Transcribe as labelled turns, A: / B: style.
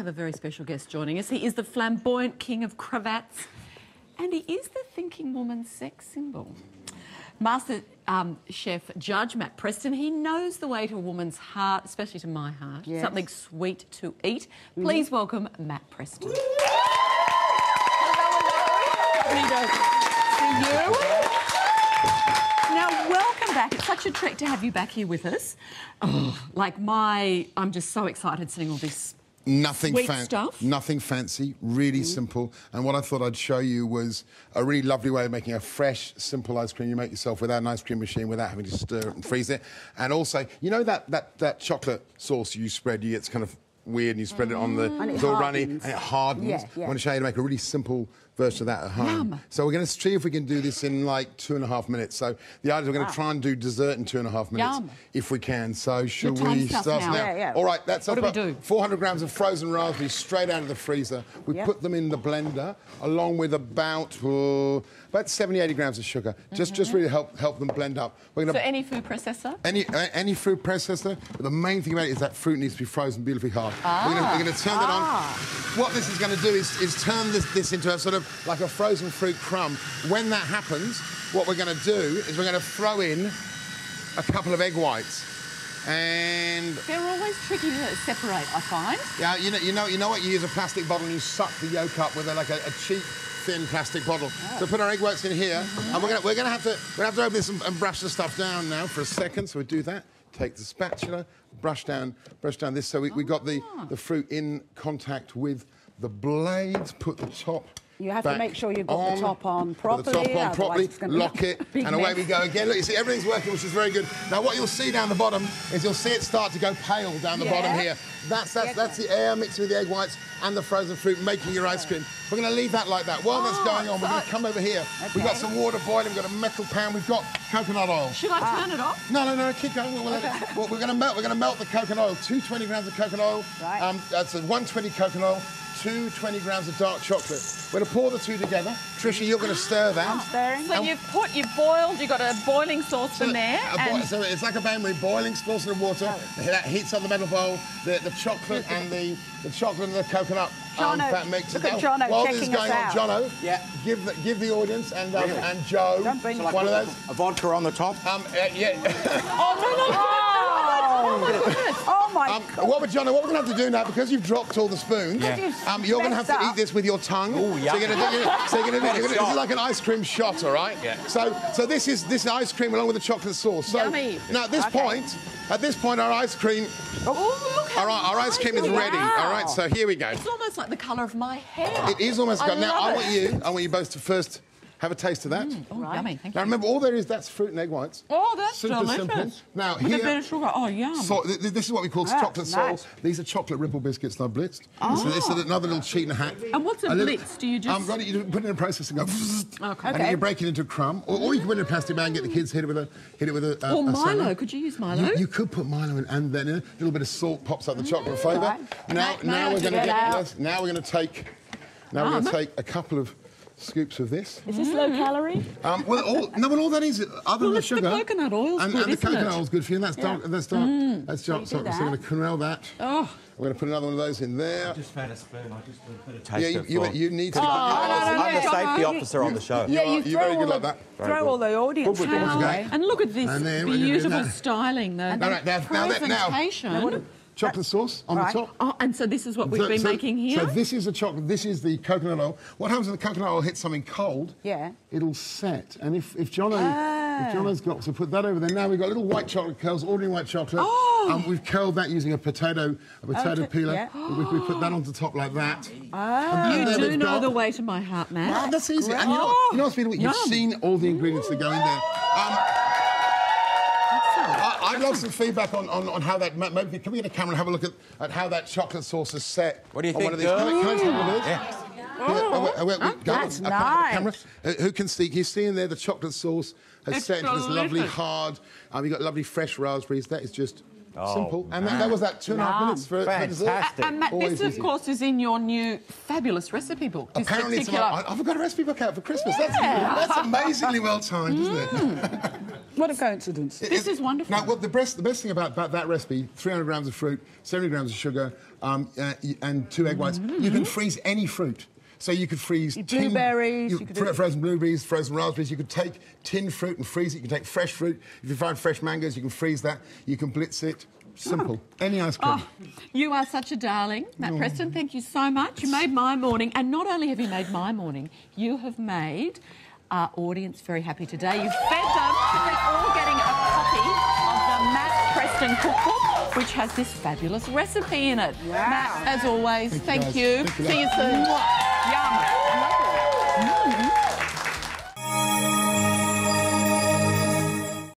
A: have a very special guest joining us. He is the flamboyant king of cravats, and he is the thinking woman's sex symbol. Master Chef Judge Matt Preston, he knows the way to a woman's heart, especially to my heart. Yes. Something sweet to eat. Please welcome Matt Preston. Hello. Now, welcome back. It's such a treat to have you back here with us. Oh, I'm just so excited seeing all this sweet stuff.
B: Nothing fancy, really simple. And what I thought I'd show you was a really lovely way of making a fresh, simple ice cream you make yourself without an ice cream machine, without having to stir it and freeze it. And also, you know that chocolate sauce you spread, it's kind of weird, and you spread it on the...
C: And
B: it's all runny, and it hardens.
C: Yeah.
B: I want to show you how to make a really simple version of that at home.
A: Yum.
B: So we're going to see if we can do this in like 2.5 minutes. So the idea is we're going to try and do dessert in 2.5 minutes, if we can. So should we start now?
C: Yeah.
B: All right, that's
A: what do we do?
B: 400 grams of frozen raspberries straight out of the freezer. We put them in the blender along with about 70, 80 grams of sugar. Just really help them blend up. We're gonna,
A: so any food processor?
B: Any food processor. But the main thing about it is that fruit needs to be frozen beautifully hard. We're going to turn that on. What this is going to do is turn this into a sort of like a frozen fruit crumb. When that happens, what we're going to do is we're going to throw in a couple of egg whites. And
A: they're always tricky to separate, I find.
B: Yeah, you know what? You use a plastic bottle and you suck the yolk up with a cheap, thin plastic bottle. So put our egg whites in here, and we're gonna have to open this and brush the stuff down now for a second. So we do that. Take the spatula, brush down this. So we got the fruit in contact with the blades. Put the top.
C: You have to make sure you've got the top on properly.
B: Put the top on properly, lock it, and away we go again. Look, you see, everything's working, which is very good. Now, what you'll see down the bottom is you'll see it start to go pale down the bottom here. That's the air mixed with the egg whites and the frozen fruit making your ice cream. We're going to leave that like that. While that's going on, we're going to come over here. We've got some water boiling. We've got a metal pan. We've got coconut oil.
A: Should I turn it off?
B: No, keep going. We're going to melt. We're going to melt the coconut oil. 220 grams of coconut oil.
C: Right.
B: That's 120 coconut oil. 20 grams of dark chocolate. We're going to pour the two together. Trisha, you're going to stir that.
C: I'm stirring.
A: So you've boiled, you've got a boiling saucepan there.
B: So it's like a bain-marie, boiling saucepan of water. That heats up the metal bowl, the chocolate and the coconut fat mix.
C: Look at Jono
B: While
C: checking
B: this is going on, Jono, give the audience and Joe one of those.
D: A vodka on the top?
C: Oh my God.
B: What we're going to have to do now, because you've dropped all the spoons, you're going to have to eat this with your tongue.
D: Oh, yeah.
B: So you're going to do this is like an ice cream shot, all right? Yeah. So this is ice cream along with the chocolate sauce. So
A: yummy.
B: Now at this point, our ice cream, our ice cream is ready. All right. So here we go.
A: It's almost like the colour of my hair.
B: It is almost. Now I want you both to first have a taste of that.
A: Yummy, thank you.
B: Now remember, all there is, that's fruit and egg whites.
A: Oh, that's
B: super
A: delicious.
B: simple. Now
A: with
B: here,
A: a bit of sugar. Oh, yum.
B: So this is what we call chocolate sauce. These are chocolate ripple biscuits that are blitzed. So this is another little cheat and a hack.
A: And what's a blitz? Do you just...
B: You put it in a process and go...
A: Okay.
B: And you break it into a crumb. Or you can put it in a plastic bag and get the kids hit it with a...
A: Or Milo.
B: Salad.
A: Could you use Milo?
B: You could put Milo in, and then a little bit of salt pops up the chocolate flavour. Now we're going to take a couple of scoops of this.
C: Is this low calorie?
B: All that is, other than the sugar...
A: the coconut oil's
B: and
A: good,
B: the coconut oil's good for you, and that's dark. That's dark chocolate. So we're going to corral that.
A: Oh.
B: We're going to put another one of those in there.
D: I just found a spoon. I just put a taste
B: you need to...
D: I'm the safety officer on the show.
C: Yeah,
B: you're very good like that.
C: Throw all the audience.
A: And look at this beautiful styling, though. Presentation.
B: Chocolate sauce on the top.
A: Oh, and so this is what we've been making here?
B: So this is the chocolate, this is the coconut oil. What happens when the coconut oil hits something cold? It'll set. And if Jono's got to put that over there, now we've got little white chocolate curls, ordinary white chocolate. We've curled that using a potato peeler. We put that on the top like that.
A: You do know the way to my heart, Matt.
B: That's easy. And you know what's beautiful? You've seen all the ingredients that go in there. I'd love some feedback on how that... Maybe can we get a camera and have a look at how that chocolate sauce is set?
D: What do you think,
B: Can I take a look at this?
C: That's nice.
B: Camera. Who can see? Can you see in there the chocolate sauce has set into this lovely hard... you've got lovely fresh raspberries. That is just... simple. And that was 2.5 minutes for dessert.
A: And Matt, this, of course, is in your new fabulous recipe book.
B: Apparently, I've got a recipe book out for Christmas. That's amazingly well timed, isn't it?
C: What a coincidence.
A: This is wonderful.
B: Now, the best thing about that recipe, 300 grams of fruit, 70 grams of sugar, and 2 egg whites, you can freeze any fruit. So you could freeze
C: blueberries,
B: frozen blueberries, frozen raspberries. You could take tinned fruit and freeze it. You can take fresh fruit. If you find fresh mangoes, you can freeze that. You can blitz it. Simple. Any ice cream.
A: Oh, you are such a darling, Matt Preston. Thank you so much. You made my morning. And not only have you made my morning, you have made our audience very happy today. You've fed them. They're all getting a copy of the Matt Preston cookbook, which has this fabulous recipe in it.
C: Wow.
A: Matt, as always, thank you.
B: Thank you.
A: See you soon. Yum.